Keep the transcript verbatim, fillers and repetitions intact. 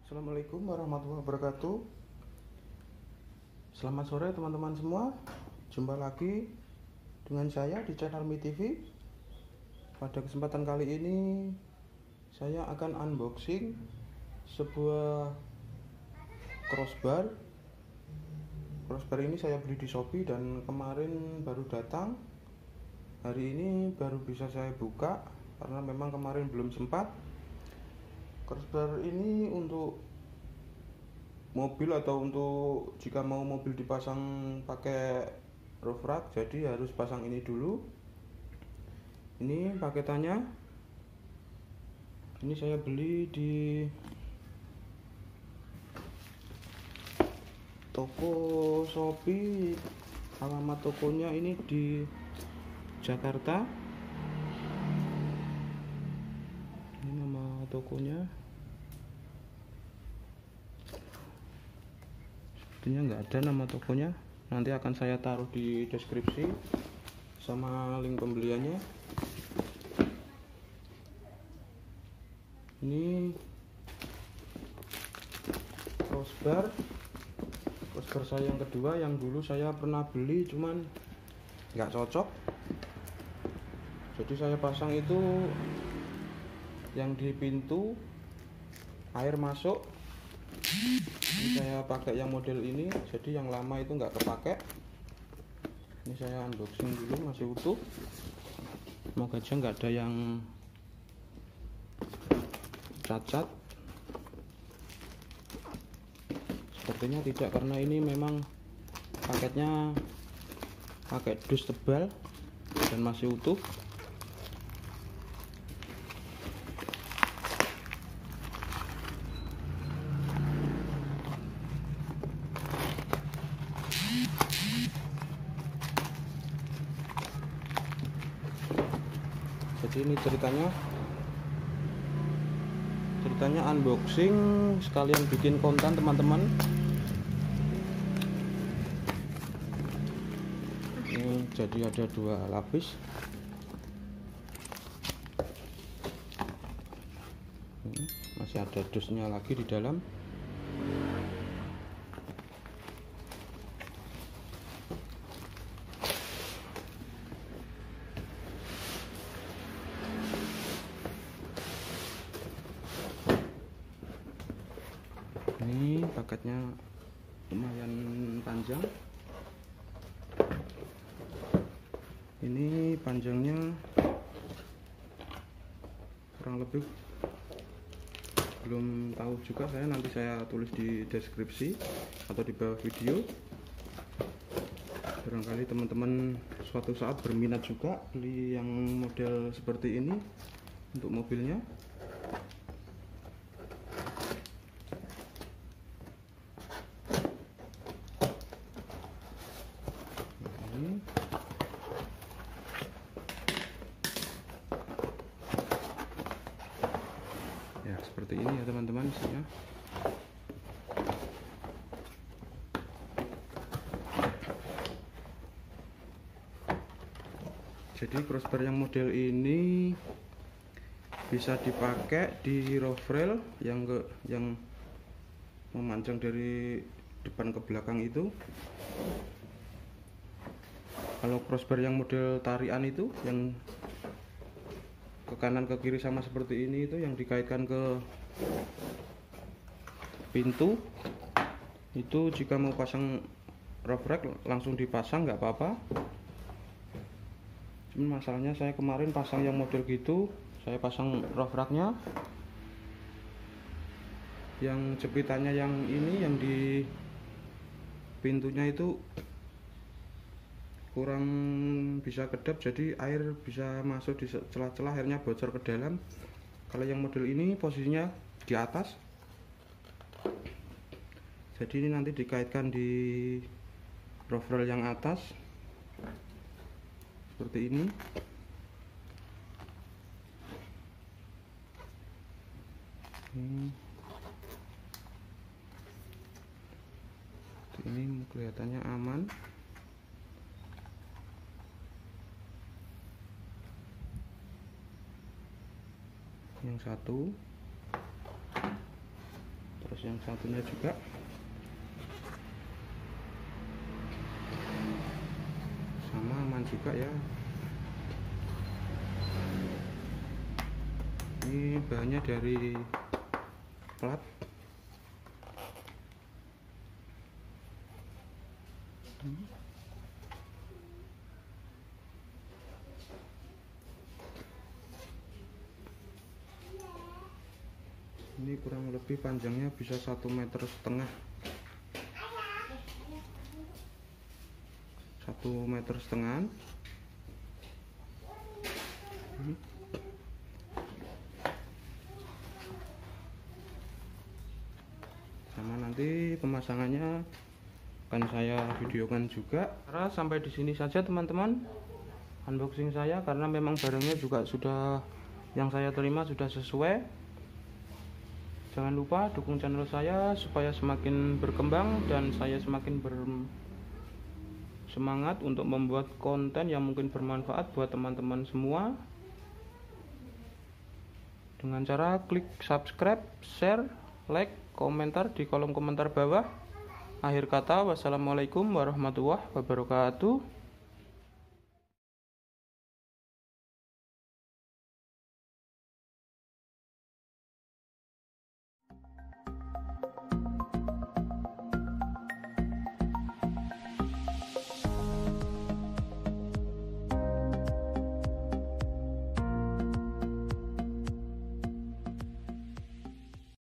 Assalamualaikum warahmatullahi wabarakatuh. Selamat sore teman-teman semua. Jumpa lagi dengan saya di channel Mi T V. Pada kesempatan kali ini saya akan unboxing sebuah crossbar. Crossbar ini saya beli di Shopee dan kemarin baru datang. Hari ini baru bisa saya buka karena memang kemarin belum sempat. Crossbar ini untuk mobil atau untuk jika mau mobil dipasang pakai roof rack, jadi harus pasang ini dulu. Ini paketannya. Ini saya beli di toko Shopee. Alamat tokonya ini di Jakarta. Ini nama tokonya. Sepertinya nggak ada nama tokonya. Nanti akan saya taruh di deskripsi sama link pembeliannya. Ini crossbar crossbar saya yang kedua. Yang dulu saya pernah beli cuman nggak cocok, jadi saya pasang itu yang di pintu air masuk. Ini saya pakai yang model ini, jadi yang lama itu nggak kepake. Ini saya unboxing dulu, masih utuh. Semoga aja nggak ada yang cacat. Sepertinya tidak, karena ini memang paketnya pakai dus tebal dan masih utuh. Jadi ini ceritanya ceritanya unboxing sekalian bikin konten teman-teman. Ini jadi ada dua lapis. Ini masih ada dusnya lagi di dalam. Ini paketnya lumayan panjang. Ini panjangnya kurang lebih, belum tahu juga saya, nanti saya tulis di deskripsi atau di bawah video. Barangkali teman-teman suatu saat berminat juga beli yang model seperti ini untuk mobilnya. Ya, seperti ini ya teman-teman isinya. Jadi crossbar yang model ini bisa dipakai di roof rail yang ke yang memanjang dari depan ke belakang itu. Kalau crossbar yang model tarian itu yang ke kanan ke kiri sama seperti ini, itu yang dikaitkan ke pintu, itu jika mau pasang roof rack langsung dipasang nggak apa-apa. Cuman masalahnya saya kemarin pasang yang model gitu, saya pasang roof racknya yang jepitannya yang ini yang di pintunya itu kurang bisa kedap, jadi air bisa masuk di celah-celah, airnya bocor ke dalam. Kalau yang model ini posisinya di atas, jadi ini nanti dikaitkan di roof rail yang atas seperti ini. Hmm. Ini kelihatannya aman. Yang satu, terus terus yang satunya juga. Sama aman juga ya. Ini bahannya dari plat. Ini kurang lebih panjangnya bisa satu meter setengah, satu meter setengah. Sama nanti pemasangannya akan saya videokan juga. Karena sampai di sini saja teman-teman unboxing saya, karena memang barangnya juga sudah yang saya terima sudah sesuai. Jangan lupa dukung channel saya supaya semakin berkembang dan saya semakin bersemangat untuk membuat konten yang mungkin bermanfaat buat teman-teman semua. Dengan cara klik subscribe, share, like, komentar di kolom komentar bawah. Akhir kata, wassalamualaikum warahmatullahi wabarakatuh.